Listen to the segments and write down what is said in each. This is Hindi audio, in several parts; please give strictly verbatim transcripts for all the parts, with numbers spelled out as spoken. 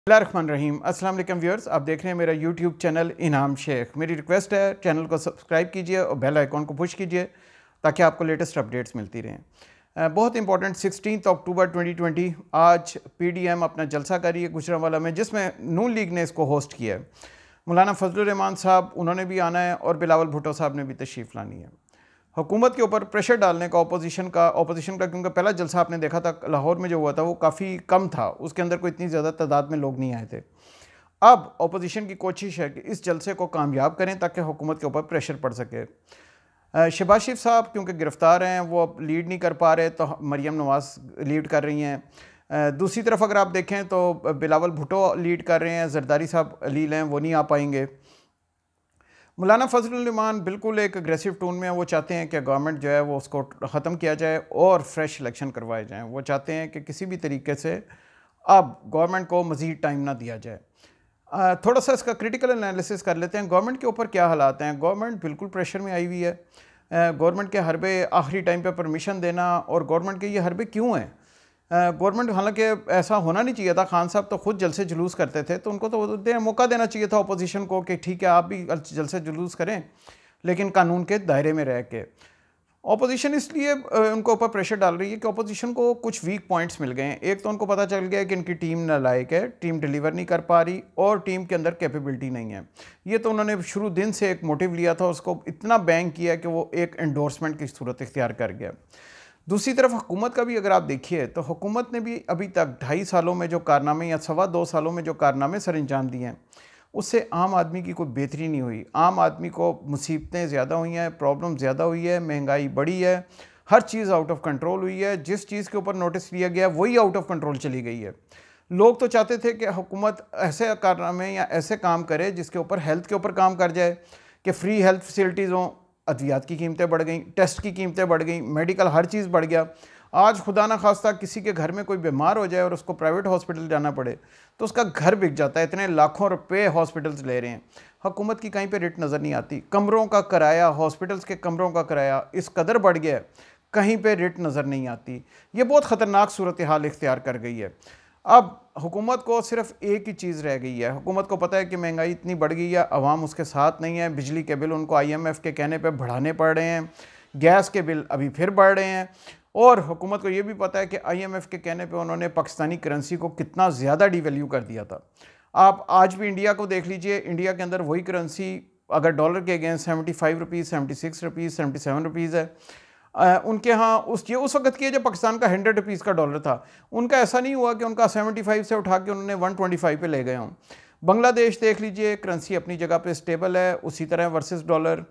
बिस्मिल्लाहिर्रहमानिर्रहीम। अस्सलाम वालेकुम व्यूअर्स, आप देख रहे हैं मेरा यूट्यूब चैनल इनाम शेख। मेरी रिक्वेस्ट है चैनल को सब्सक्राइब कीजिए और बेल आइकॉन को पुश कीजिए ताकि आपको लेटेस्ट अपडेट्स मिलती रहें। अ, बहुत important sixteen October twenty twenty आज पीडीएम अपना जलसा कर रही है गुजरांवाला में, जिसमें नून लीग ने इसको होस्ट किया है। मौलाना फजलुर रहमान साहब उन्होंने भी आना है और बिलावल भुट्टो साहब ने भी तशरीफ़ लानी है। हुकूमत के ऊपर प्रेशर डालने का अपोजिशन का अपोजिशन का क्योंकि पहला जलसा आपने देखा था लाहौर में जो हुआ था वो काफ़ी कम था, उसके अंदर कोई इतनी ज़्यादा तादाद में लोग नहीं आए थे। अब अपोजिशन की कोशिश है कि इस जलसे को कामयाब करें ताकि हुकूमत के ऊपर प्रेशर पड़ सके। शहबाज शरीफ साहब क्योंकि गिरफ़्तार हैं, वो अब लीड नहीं कर पा रहे, तो मरियम नवाज़ लीड कर रही हैं। दूसरी तरफ अगर आप देखें तो बिलावल भुट्टो लीड कर रहे हैं, जरदारी साहब लीड हैं, वो नहीं आ पाएंगे। मौलाना फजलुर रहमान बिल्कुल एक अग्रेसिव टोन में है, वो चाहते हैं कि गवर्नमेंट जो है वो उसको ख़त्म किया जाए और फ्रेश इलेक्शन करवाए जाएं। वो चाहते हैं कि किसी भी तरीके से अब गवर्नमेंट को मज़ीद टाइम ना दिया जाए। आ, थोड़ा सा इसका क्रिटिकल एनालिसिस कर लेते हैं। गवर्नमेंट के ऊपर क्या हालात हैं। गवर्नमेंट बिल्कुल प्रेशर में आई हुई है। गवर्नमेंट के हरबे आखिरी टाइम पे परमिशन देना, और गवर्नमेंट के ये हरबे क्यों हैं। गवर्नमेंट हालांकि ऐसा होना नहीं चाहिए था, खान साहब तो खुद जलसे जुलूस करते थे, तो उनको तो दे, मौका देना चाहिए था अपोजिशन को कि ठीक है आप भी जलसे जुलूस करें लेकिन कानून के दायरे में रह के। अपोजिशन इसलिए उनको ऊपर प्रेशर डाल रही है कि अपोजिशन को कुछ वीक पॉइंट्स मिल गए हैं। एक तो उनको पता चल गया कि इनकी टीम नालायक है, टीम डिलीवर नहीं कर पा रही और टीम के अंदर कैपेबिलिटी नहीं है। ये तो उन्होंने शुरू दिन से एक मोटिव लिया था, उसको इतना बैंक किया कि वो एक एंडोर्समेंट की सूरत इख्तियार कर गया। दूसरी तरफ हुकूमत का भी अगर आप देखिए तो हुकूमत ने भी अभी तक ढाई सालों में जो कारनामे या सवा दो सालों में जो कारनामे सर अंजाम दिए हैं, उससे आम आदमी की कोई बेहतरी नहीं हुई। आम आदमी को मुसीबतें ज़्यादा हुई हैं, प्रॉब्लम ज़्यादा हुई है, महंगाई बढ़ी है, हर चीज़ आउट ऑफ कंट्रोल हुई है। जिस चीज़ के ऊपर नोटिस लिया गया वही आउट ऑफ कंट्रोल चली गई है। लोग तो चाहते थे कि हुकूमत ऐसे कारनामे या ऐसे काम करे जिसके ऊपर हेल्थ के ऊपर काम कर जाए, कि फ्री हेल्थ फैसिलिटीज़ हों, अद्वियात की कीमतें बढ़ गई, टेस्ट की कीमतें बढ़ गई, मेडिकल हर चीज़ बढ़ गया। आज खुदा ना खास्ता किसी के घर में कोई बीमार हो जाए और उसको प्राइवेट हॉस्पिटल जाना पड़े तो उसका घर बिक जाता है, इतने लाखों रुपए हॉस्पिटल्स ले रहे हैं। हुकूमत की कहीं पे रेट नज़र नहीं आती। कमरों का किराया, हॉस्पिटल्स के कमरों का किराया इस कदर बढ़ गया है, कहीं पे रेट नज़र नहीं आती। ये बहुत ख़तरनाक सूरत हाल इख्तियार कर गई है। अब हुकूमत को सिर्फ एक ही चीज़ रह गई है। हुकूमत को पता है कि महंगाई इतनी बढ़ गई है, अवाम उसके साथ नहीं है। बिजली के बिल उनको आईएमएफ के कहने पे बढ़ाने पड़ रहे हैं, गैस के बिल अभी फिर बढ़ रहे हैं, और हुकूमत को ये भी पता है कि आईएमएफ के कहने पे उन्होंने पाकिस्तानी करेंसी को कितना ज़्यादा डिवैल्यू कर दिया था। आप आज भी इंडिया को देख लीजिए, इंडिया के अंदर वही करेंसी अगर डॉलर के against seventy five rupees seventy six rupees seventy seven rupees है। आ, उनके यहाँ उस ये उस वक्त की जब पाकिस्तान का हंड्रेड रुपीज़ का डॉलर था। उनका ऐसा नहीं हुआ कि उनका सेवेंटी फाइव से उठा के उन्होंने वन ट्वेंटी फाइव पे ले गए हों। बांग्लादेश देख लीजिए, करेंसी अपनी जगह पे स्टेबल है, उसी तरह वर्सेस डॉलर।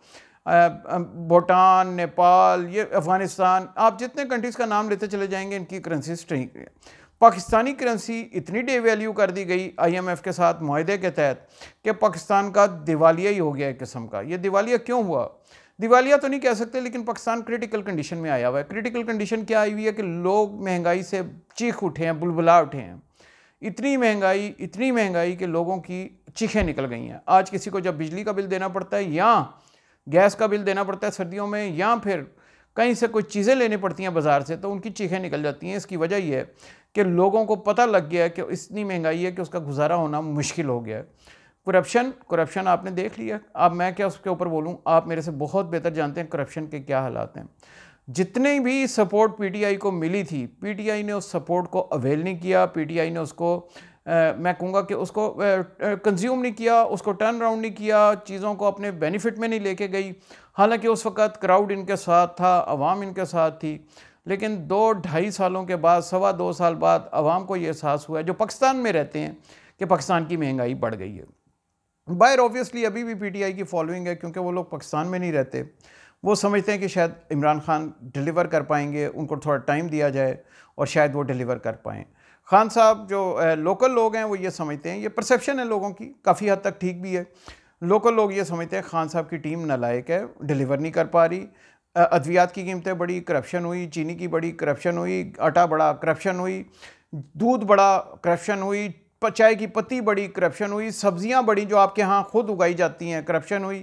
भूटान, नेपाल, ये अफ़गानिस्तान, आप जितने कंट्रीज़ का नाम लेते चले जाएंगे इनकी करेंसी स्ट्रेंथ है। पाकिस्तानी करेंसी इतनी डिवैल्यू कर दी गई आईएमएफ के साथ मुआहदे के तहत कि पाकिस्तान का दिवालिया ही हो गया एक किस्म का। ये दिवालिया क्यों हुआ? दिवालिया तो नहीं कह सकते, लेकिन पाकिस्तान क्रिटिकल कंडीशन में आया हुआ है। क्रिटिकल कंडीशन क्या आई हुई है कि लोग महंगाई से चीख उठे हैं, बुलबुला उठे हैं। इतनी महंगाई इतनी महंगाई कि लोगों की चीखें निकल गई हैं। आज किसी को जब बिजली का बिल देना पड़ता है या गैस का बिल देना पड़ता है सर्दियों में, या फिर कहीं से कोई चीज़ें लेनी पड़ती हैं बाज़ार से, तो उनकी चीखें निकल जाती हैं। इसकी वजह यह है कि लोगों को पता लग गया है कि इतनी महंगाई है कि उसका गुजारा होना मुश्किल हो गया है। करप्शन करप्शन आपने देख लिया। अब मैं क्या उसके ऊपर बोलूं, आप मेरे से बहुत बेहतर जानते हैं करप्शन के क्या हालात हैं। जितनी भी सपोर्ट पीटीआई को मिली थी, पीटीआई ने उस सपोर्ट को अवेल नहीं किया। पीटीआई ने उसको आ, मैं कहूँगा कि उसको कंज्यूम नहीं किया, उसको टर्न अराउंड नहीं किया, चीज़ों को अपने बेनिफिट में नहीं लेके गई। हालांकि उस वक़्त क्राउड इनके साथ था, अवाम इनके साथ थी, लेकिन दो ढाई सालों के बाद, सवा दो साल बाद अवाम को ये एहसास हुआ है जो पाकिस्तान में रहते हैं कि पाकिस्तान की महंगाई बढ़ गई है। बाहर ऑब्वियसली अभी भी पीटीआई की फॉलोइंग है, क्योंकि वो लोग पाकिस्तान में नहीं रहते। वो समझते हैं कि शायद इमरान खान डिलीवर कर पाएंगे, उनको थोड़ा टाइम दिया जाए और शायद वो डिलीवर कर पाएँ। खान साहब जो लोकल लोग हैं वो ये समझते हैं, ये परसेप्शन है लोगों की, काफ़ी हद तक ठीक भी है। लोकल लोग ये समझते हैं खान साहब की टीम नालायक है, डिलीवर नहीं कर पा रही। अद्वियात की कीमतें बढ़ी, करप्शन हुई, चीनी की बड़ी करप्शन हुई, आटा बड़ा करप्शन हुई, दूध बड़ा करप्शन हुई, चाय की पत्ती बड़ी करप्शन हुई, सब्जियां बड़ी जो आपके यहाँ खुद उगाई जाती हैं करप्शन हुई।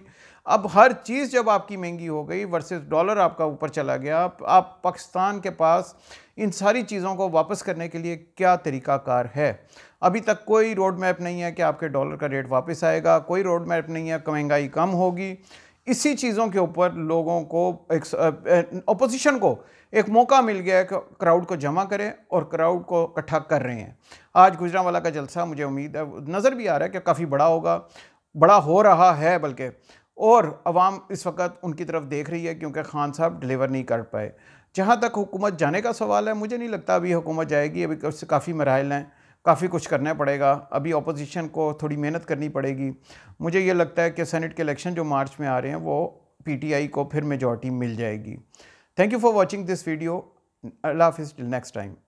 अब हर चीज़ जब आपकी महंगी हो गई वर्सेस डॉलर आपका ऊपर चला गया, आप पाकिस्तान के पास इन सारी चीज़ों को वापस करने के लिए क्या तरीक़ाकार है? अभी तक कोई रोड मैप नहीं है कि आपके डॉलर का रेट वापस आएगा, कोई रोड मैप नहीं है कि महंगाई कम होगी। इसी चीज़ों के ऊपर लोगों को, एक अपोजिशन को एक मौका मिल गया है कि क्राउड को जमा करें और क्राउड को इकट्ठा कर रहे हैं। आज गुजरांवाला का जलसा मुझे उम्मीद है, नज़र भी आ रहा है कि काफ़ी बड़ा होगा, बड़ा हो रहा है बल्कि, और अवाम इस वक्त उनकी तरफ देख रही है क्योंकि खान साहब डिलीवर नहीं कर पाए। जहाँ तक हुकूमत जाने का सवाल है, मुझे नहीं लगता अभी हुकूमत जाएगी, अभी काफ़ी मराइल हैं, काफ़ी कुछ करना पड़ेगा, अभी अपोजिशन को थोड़ी मेहनत करनी पड़ेगी। मुझे ये लगता है कि सेनेट के इलेक्शन जो मार्च में आ रहे हैं वो पीटीआई को फिर मेजॉरिटी मिल जाएगी। Thank you for watching this video. अल्लाह हाफिज़, टिल नेक्स्ट टाइम।